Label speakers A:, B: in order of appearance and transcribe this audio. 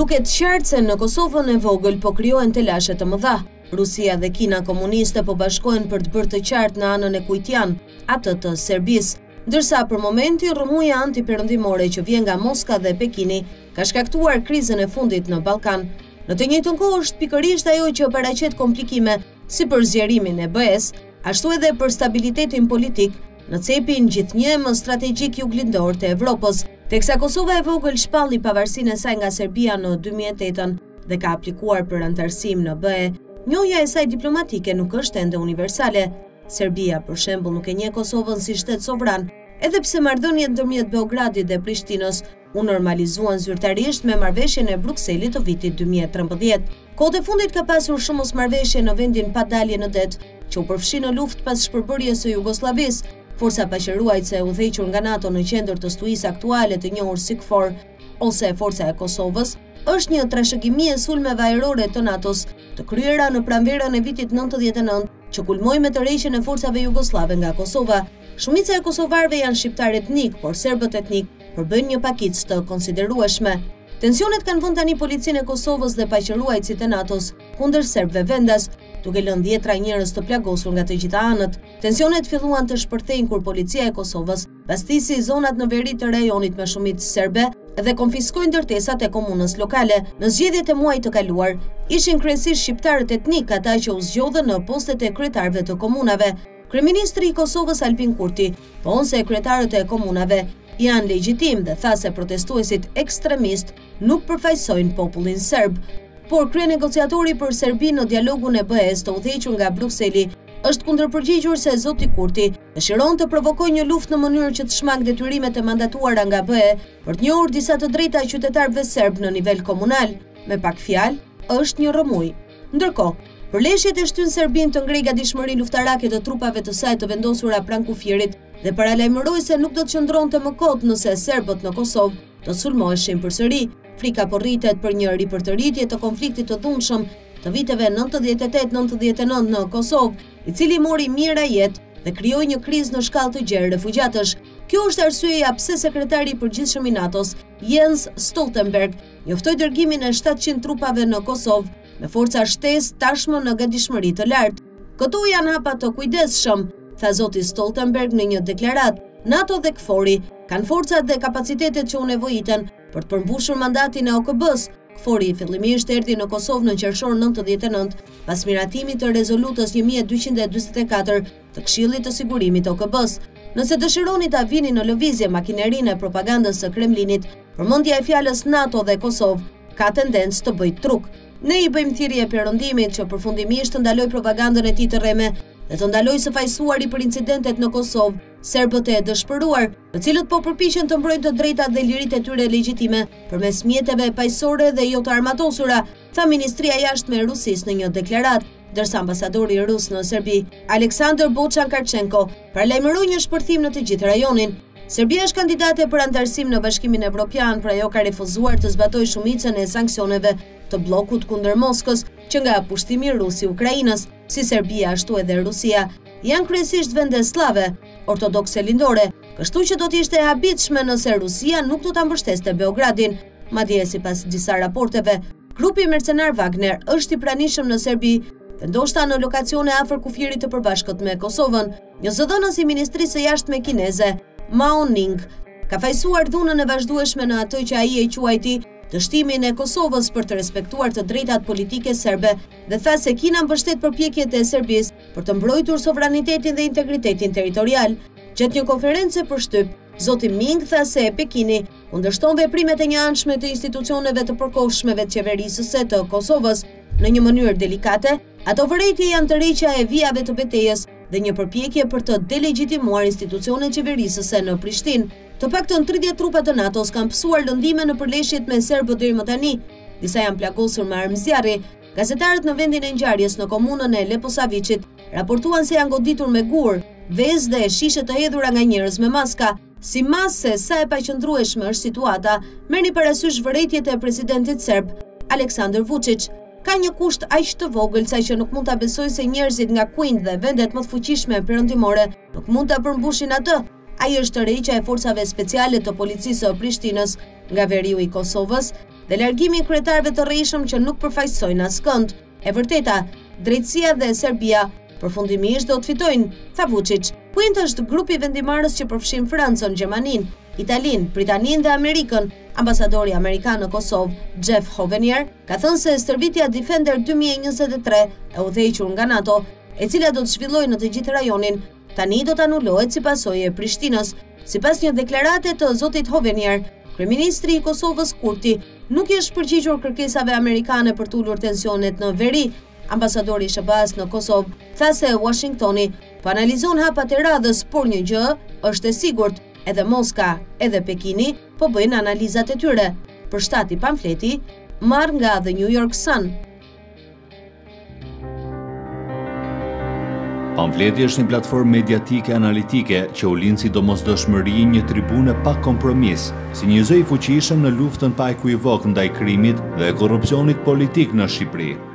A: Duket qartë se në Kosovën e vogël po krijohen telashe të mëdha. Rusia dhe Kina komuniste po bashkohen për të bërë të qartë në anën e Kujtjan, atë të Serbisë, ndërsa për momentin rrëmuja antiperëndimore që vjen nga Moska dhe Pekini ka shkaktuar krizën e fundit në Ballkan. Në të njëjtën kohë është pikërisht ajo që paraqet komplikime si për zgjerimin e BE-s, ashtu edhe për stabilitetin politik në cepin gjithnjë më strategjik juglindor të Evropës, teksa Kosova e vogël shpalli pavarësinë e saj nga Serbia në 2008 dhe ka aplikuar për antarësim në BE. Njohja e saj diplomatike nuk është ende universale. Serbia, për shembull, nuk e njeh Kosovën si shtet sovran, edhe pse marrëdhëniet ndërmjet Beogradit dhe Prishtinës u normalizuan zyrtarisht me marrëveshjen e Brukselit të vitit 2013. Kohët e fundit ka pasur shumë mosmarrëveshje në vendin pa dalje në det, që u përfshi në luftë pas shpërbërjes së Jugosllavisë. Forca paqëruajtëse e udhëhequr nga NATO në qendër të stuhisë aktuale të njohur si KFOR, ose Forca e Kosovës, është një trashëgimi e sulmeve ajrore të NATO-s, të kryera në pranverën e vitit 99, që kulmoi me tërheqjen e forcave jugoslave nga Kosova. Shumica e kosovarëve janë shqiptar etnik, por serbët etnik përbëjnë një pakicë të konsiderueshme. Tensionet kanë vënë tani policinë e Kosovës dhe paqëruajtësit e NATO-s kundër serbëve vendas, duke lënë dhjetra njerëz të plagosur nga të gjitha anët. Tensionet filluan të shpërthejnë kur policia e Kosovës bastisi zonat në veri të rajonit me shumicë serbe dhe konfiskoi ndërtesat e komunës lokale. Në zgjedhjet e muajit të kaluar, ishin kryesisht shqiptarët etnik ata që u zgjodhen në postet e kryetarëve të komunave. Kryeministri i Kosovës Albin Kurti thonë se kryetarët e komunave janë legjitim dhe tha se protestuesit ekstremist nuk përfaqësojnë popullin serb. Por kryenegociatori për Serbinë në dialogun e BE-s të udhëhequr nga Brukseli është kundërpërgjigjur se zoti Kurti dëshiron të provokojë një luftë në mënyrë që të shmang detyrimet e mandatuara nga BE për të njohur disa të drejta e qytetarëve serb në nivel komunal. Me pak fjalë, është një rrëmuj. Ndërkohë, përleshjet e shtyn Serbinë të ngrej gatishmëri luftarake të trupave të saj të vendosura pranë kufirit dhe paralajmëroi se nuk do të qëndronte më kot nëse serbët në Kosovë do të sulmoheshin përsëri. Frika po rritet për një ripërtëritje të konfliktit të dhunshëm të viteve 98-99 në Kosovë, i cili mori mijëra jetë dhe krijoi një krizë në shkallë të gjerë refugjatësh. Kjo është arsyeja pse sekretari i përgjithshëm i NATO-s, Jens Stoltenberg, njoftoi dërgimin e 700 trupave në Kosovë me forca shtesë tashmë në gatishmëri të lartë. Këto janë hapa të kujdesshëm, tha zoti Stoltenberg në një deklaratë. NATO dhe KFOR-i kanë forcat dhe kapacitetet që u nevojiten për të përmbushur mandatin e OKB-s. KFOR-i fillimisht erdhi në Kosovë në qershor 99 pas miratimit të rezolutës 1244 të Këshillit të Sigurimit të OKB-s. Nëse dëshironi ta vini në lëvizje makinerinë e propagandës së Kremlinit, përmendja e fjalës NATO dhe Kosovë ka tendencë të bëjë truk. Ne i bëjmë thirrje perëndimit që përfundimisht të ndaloj propagandën e tij të rreme dhe të ndaloj së fajsuari për incidentet në Kosovë, serbët e dëshpëruar, të cilët po përpiqen të mbrojnë të drejtat dhe liritë e tyre legjitime përmes mjeteve paqësorë dhe jo të armatosura, tha Ministria e Jashtme e Rusisë në një deklaratë, ndërsa ambasadori rus në Serbi, Aleksandr Bochan-Karchenko, paralajmëroi një shpërthim në të gjithë rajonin. Serbia është kandidate për antarësim në Bashkimin Evropian, por ajo ka refuzuar të zbatojë shumicën e sanksioneve të bllokut kundër Moskës që nga pushtimi rus i Ukrainës. Si Serbia ashtu edhe Rusia janë kryesisht vende slave, ortodokse lindore, kështu që do të ishte e habitshme nëse Rusia nuk do ta mbështeste Beogradin. Madje sipas disa raporteve, grupi mercenar Wagner është i pranishëm në Serbi, vendoshta në lokacione afër kufirit të përbashkët me Kosovën. Një zëdhënës i Ministrisë së Jashtme kineze, Mao Ning, ka fajsuar dhunën e vazhdueshme në atë që ai e quajti dështimin e Kosovës për të respektuar të drejtat politike serbe dhe tha se Kina mbështet përpjekjet e Serbisë për të mbrojtur sovranitetin dhe integritetin territorial. Gjatë një konferencë për shtyp, zoti Ming tha se Pekini kundërshton veprimet e njëanshme të institucioneve të përkohshmeve të qeverisë së të Kosovës. Në një mënyrë delikate, ato vërejtje janë tërheqja e vijave të betejës dhe një përpjekje për të delegjitimuar institucionet qeverisëse në Prishtinë. Të paktën 30 trupa të NATO-s kanë pësuar lëndime në përleshjet me serbët deri më tani. Disa janë plagosur me armë zjarri. Gazetarët në vendin e ngjarjes në komunën e Leposavicit raportuan se janë goditur me gur, vezë dhe shishe të hedhura nga njerëz me maska. Si mas se sa e paqëndrueshme është situata, merrni parasysh vërejtjet e presidentit serb, Aleksandar Vučić. Ka një kusht aq të vogël sa që nuk mund ta besoj se njerëzit nga Kwinë dhe vendet më të fuqishme perëndimore nuk mund ta përmbushin atë. Ai është tërheqja e forcave speciale të policisë së Prishtinës nga veriu i Kosovës dhe largimi i kryetarëve të rrejshëm që nuk përfaqësojnë askënd. E vërteta, drejtësia dhe Serbia përfundimisht do të fitojnë, tha Vučić. Point është grupi vendimarrës që përfshin Francën, Gjermaninë, Italinë, Britaninë dhe Amerikën. Ambasadori amerikan në Kosovë, Jeff Hovenier, ka thënë se Stërvitja Defender 2023 e udhëhequr nga NATO, e cila do të zhvillojë në të gjithë rajonin, tani do të anulohet si pasojë e Prishtinës. Sipas një deklarate të zotit Hovenier, kryeministri i Kosovës Kurti nuk i është përgjigjur kërkesave amerikane për të ulur tensionet në veri. Ambasadori i SBA-s në Kosovë tha se Washingtoni po analizon hapat e radhës, por një gjë është e sigurt, edhe Moska, edhe Pekini po bëjnë analizat e tyre. Përshtati pamfleti marrë nga The New York Sun.
B: Pamfleti është një platformë mediatike analitike që u lind si domosdoshmëri një tribune pa kompromis, si një zë i fuqishëm në luftën pa ekuivok ndaj krimit dhe korrupsionit politik në Shqipëri.